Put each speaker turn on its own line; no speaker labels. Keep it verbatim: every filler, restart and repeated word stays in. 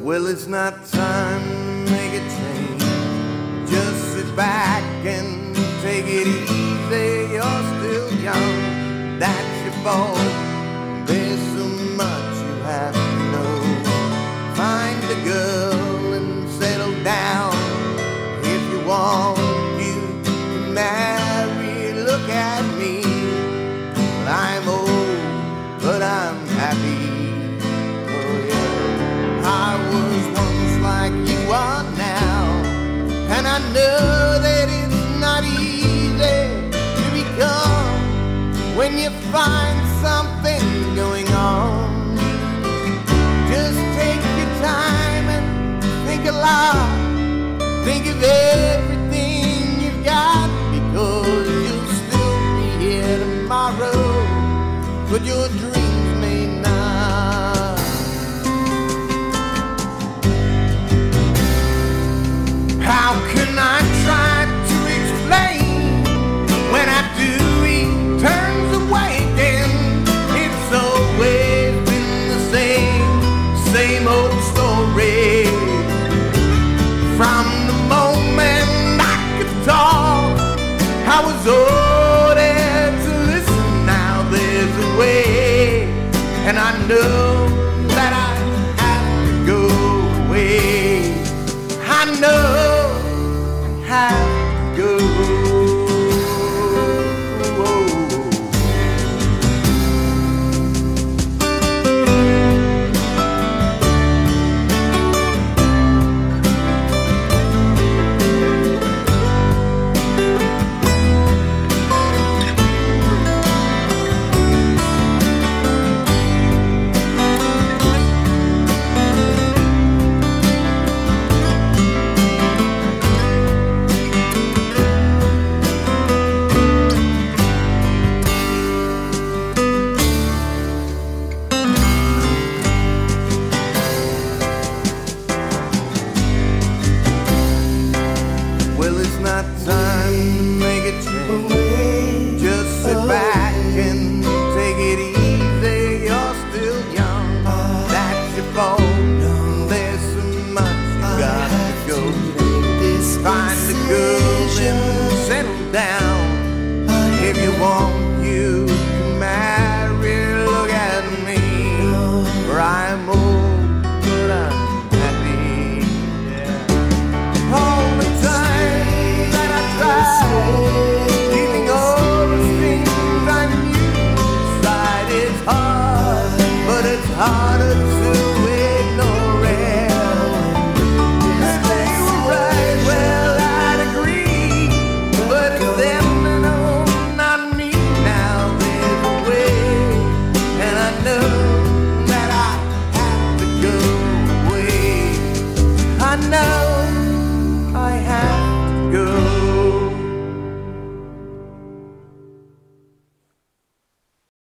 Well, it's not time to make a change. Just sit back and take it easy. You're still young, that's your fault. There's so much you have to know. Find a girl and settle down. If you want, you can marry. Look at me, well, I'm old, but I'm happy. Oh yeah, I was once like you are now, and I know that it's not easy to become when you find something going on. Just take your time and think a lot. Think of everything you've got, because you'll still be here tomorrow. Put your